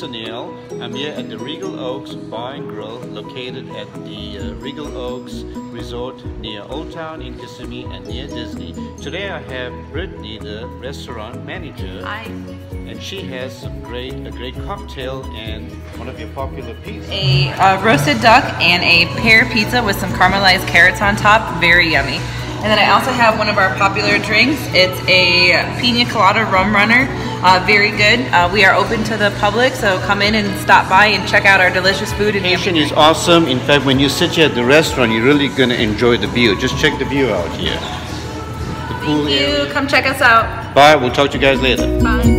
Sunil. I'm here at the Regal Oaks Bar and Grill located at the Regal Oaks Resort near Old Town in Kissimmee and near Disney. Today I have Brittany, the restaurant manager. Hi. And she has a great cocktail and one of your popular pizzas. A roasted duck and a pear pizza with some caramelized carrots on top. Very yummy. And then I also have one of our popular drinks. It's a pina colada rum runner. Very good. We are open to the public, so come in and stop by and check out our delicious food. And the location is awesome. In fact, when you sit here at the restaurant, you're really going to enjoy the view. Just check the view out here. The pool Thank you. area. Come check us out. Bye. We'll talk to you guys later. Bye.